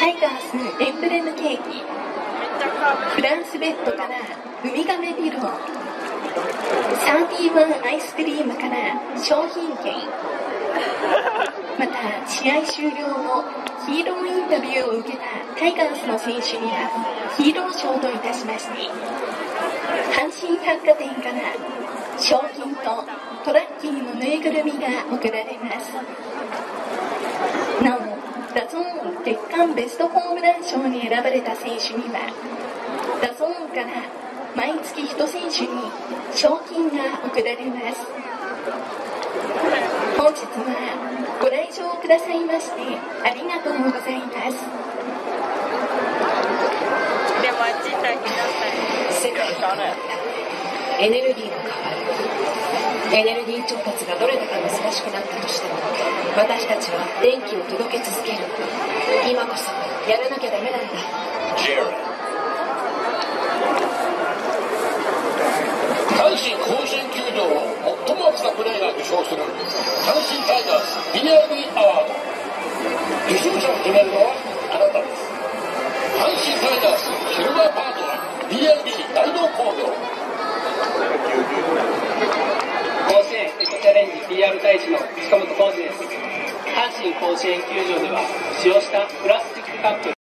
タイガースエンブレムケーキ、フランスベッドからウミガメピロー、31アイスクリームから商品券、また試合終了後ヒーローインタビューを受けたタイガースの選手にはヒーローショーといたしまして、阪神百貨店から賞金とトラッキーのぬいぐるみが贈られます。なおダゾーン月間ベストホームラン賞に選ばれた選手にはダゾーンから毎月1選手に賞金が贈られます。本日はご来場くださいましてありがとうございます。 世界がエネルギーが変わる。エネルギー調達がどれだけ難しくなったとしても、私たちは電気を届け続ける。今こそやらなきゃダメなんだ。 阪神甲子園球場を最も熱なプレーが受賞する阪神タイガース BRB アワード。受賞者を決めるのはあなたです。阪神タイガースシルバーパートナー BRB 大同工業。 甲子園エコチャレンジ PR 大使の塚本浩二です。阪神甲子園球場では使用したプラスチックカップ